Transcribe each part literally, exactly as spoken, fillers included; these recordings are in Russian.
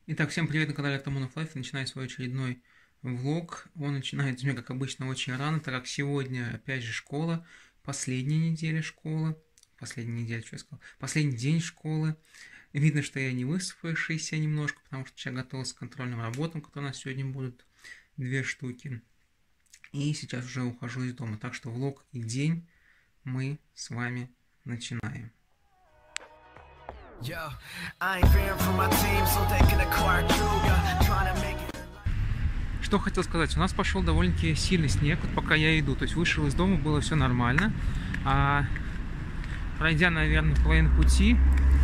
Итак, всем привет на канале Артамонов Лайф. Начинаю свой очередной влог. Он начинается у меня, как обычно, очень рано, так как сегодня, опять же, школа. Последняя неделя школы. Последняя неделя, что я сказал? Последний день школы. Видно, что я не выспавшийся немножко, потому что я готовился к контрольным работам, которые у нас сегодня будут. Две штуки. И сейчас уже ухожу из дома. Так что влог и день мы с вами начинаем. Что хотел сказать, у нас пошел довольно-таки сильный снег, вот пока я иду, то есть вышел из дома, было все нормально, а пройдя, наверное, половину пути,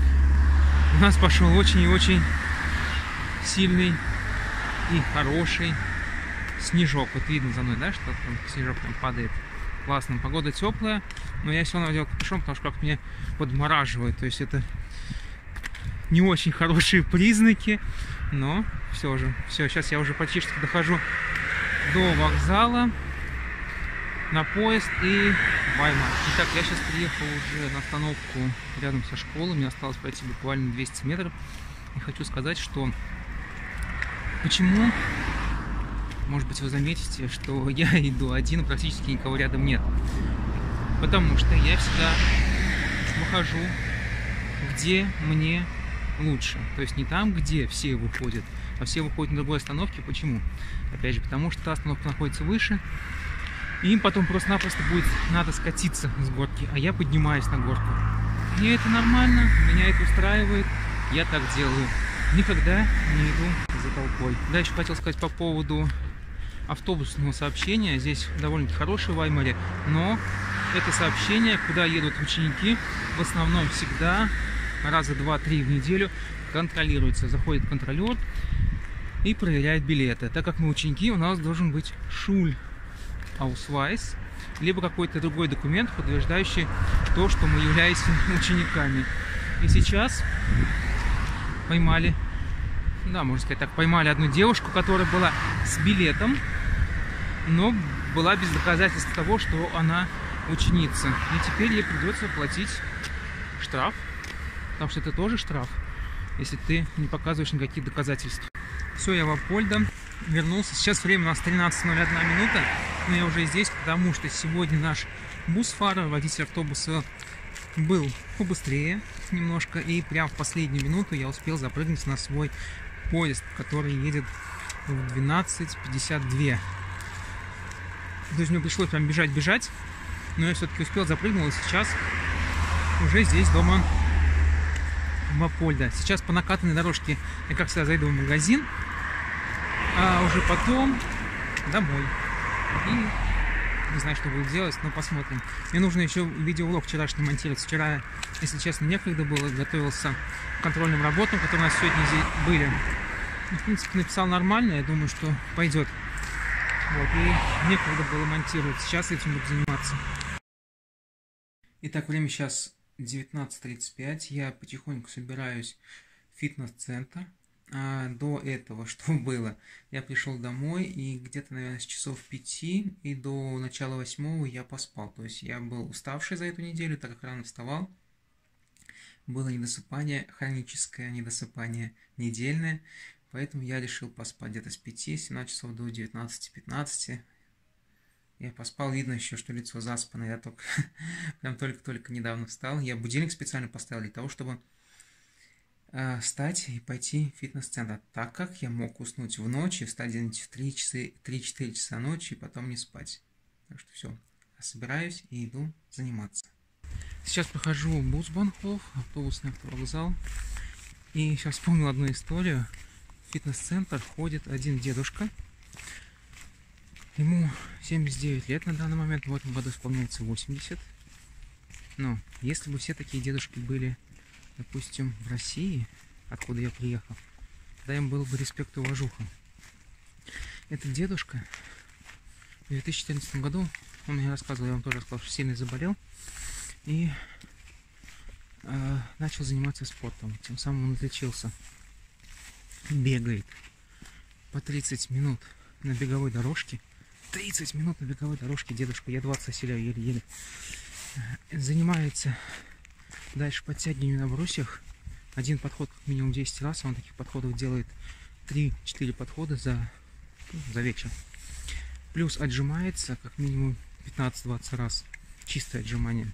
у нас пошел очень и очень сильный и хороший снежок. Вот видно за мной, да, что там снежок там падает. Классно, погода теплая, но я все равно надел капюшон, потому что как меня подмораживает, то есть это не очень хорошие признаки, но все же. Все, сейчас я уже почти что дохожу до вокзала, на поезд и Ваймар. Итак, я сейчас приехал уже на остановку рядом со школой, мне осталось пройти буквально двести метров. И хочу сказать, что почему, может быть, вы заметите, что я иду один, практически никого рядом нет. Потому что я всегда выхожу, где мне лучше. То есть не там, где все выходят, а все выходят на другой остановке. Почему? Опять же, потому что та остановка находится выше, и им потом просто-напросто будет надо скатиться с горки, а я поднимаюсь на горку. Мне это нормально, меня это устраивает, я так делаю. Никогда не иду за толпой. Дальше хотел сказать по поводу автобусного сообщения. Здесь довольно-таки хорошее в Ваймаре, но это сообщение, куда едут ученики, в основном всегда раза два-три в неделю контролируется. Заходит контролер и проверяет билеты. Так как мы ученики, у нас должен быть Schulausweis, либо какой-то другой документ, подтверждающий то, что мы являемся учениками. И сейчас поймали, да, можно сказать так, поймали одну девушку, которая была с билетом, но была без доказательств того, что она ученица. И теперь ей придется платить штраф. Потому что это тоже штраф, если ты не показываешь никаких доказательств. Все, я в Апольда вернулся. Сейчас время у нас тринадцать ноль одна минута, но я уже здесь, потому что сегодня наш бус-фара, водитель автобуса, был побыстрее немножко, и прямо в последнюю минуту я успел запрыгнуть на свой поезд, который едет в двенадцать пятьдесят два. То есть мне пришлось прям бежать-бежать, но я все-таки успел, запрыгнул, и сейчас уже здесь дома в Апольда. Сейчас по накатанной дорожке я, как всегда, зайду в магазин, а уже потом домой. И не знаю, что буду делать, но посмотрим. Мне нужно еще видеоблог вчерашний монтировать. Вчера, если честно, некогда было, готовился к контрольным работам, которые у нас сегодня здесь были. И, в принципе, написал нормально, я думаю, что пойдет. Вот, и некогда было монтировать. Сейчас этим буду заниматься. Итак, время сейчас девятнадцать тридцать пять. Я потихоньку собираюсь в фитнес-центр. А до этого, что было? Я пришел домой, и где-то, наверное, с часов пяти и до начала восьмого я поспал. То есть я был уставший за эту неделю, так как рано вставал. Было недосыпание, хроническое недосыпание недельное. Поэтому я решил поспать где-то с пяти, семнадцати часов до девятнадцати пятнадцати. Я поспал, видно еще, что лицо заспанное, я только прям только-только недавно встал. Я будильник специально поставил для того, чтобы э, встать и пойти в фитнес-центр, так как я мог уснуть в ночь и встать где-нибудь в три-четыре часа ночи и потом не спать. Так что все, собираюсь и иду заниматься. Сейчас прохожу Бусбанхоф, автобусный автовокзал, и сейчас вспомнил одну историю. В фитнес-центр ходит один дедушка. Ему семьдесят девять лет на данный момент, в этом году исполняется восемьдесят. Но если бы все такие дедушки были, допустим, в России, откуда я приехал, тогда им был бы респект и уважуха. Этот дедушка в две тысячи четырнадцатом году, он мне рассказывал, я вам тоже рассказал, что сильно заболел, и э, начал заниматься спортом. Тем самым он отличился. Бегает по тридцать минут на беговой дорожке. тридцать минут на беговой дорожке дедушка, я двадцать оселяю еле-еле. Занимается дальше подтягиванием на брусьях один подход как минимум десять раз, он таких подходов делает три-четыре подхода за, ну, за вечер. Плюс отжимается как минимум пятнадцать-двадцать раз. Чистое отжимание.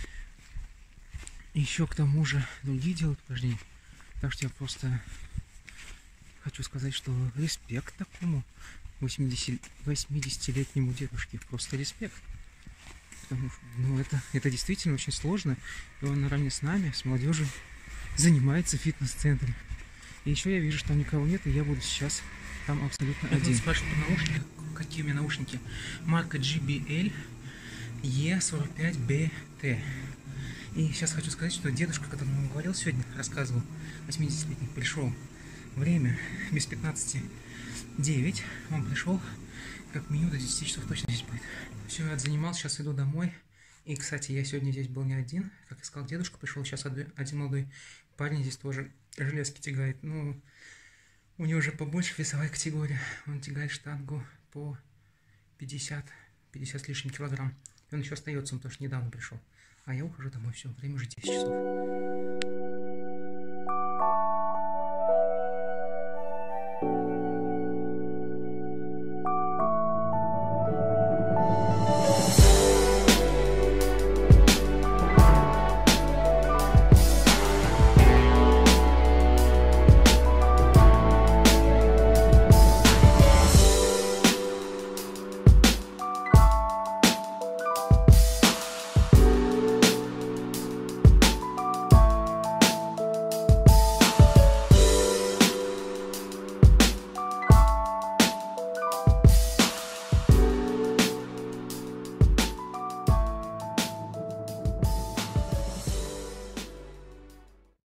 Еще к тому же другие делают упражнения. Так что я просто хочу сказать, что респект такому восьмидесятилетнему дедушке. Просто респект. Потому что, ну, это, это действительно очень сложно. И он наравне с нами, с молодежью, занимается в фитнес-центре. И еще я вижу, что там никого нет, и я буду сейчас там абсолютно один. Я спрашиваю по наушникам, какие у меня наушники. Марка джей би эл и сорок пять би ти. И сейчас хочу сказать, что дедушка, который вам говорил сегодня, рассказывал, восьмидесятилетний, пришел время без пятнадцати девять. Он пришел, как минимум до десяти часов точно здесь будет. Все, я отзанимался, сейчас иду домой. И, кстати, я сегодня здесь был не один. Как я сказал, дедушка пришел, сейчас один молодой парень здесь тоже железки тягает. Ну, у него уже побольше весовая категория. Он тягает штангу по пятьдесят, пятьдесят с лишним килограмм. И он еще остается, он тоже недавно пришел. А я ухожу домой, все, время уже десять часов.